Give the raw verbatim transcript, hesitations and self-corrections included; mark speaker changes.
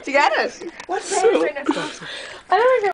Speaker 1: Did you get it?
Speaker 2: What page right now? I don't know.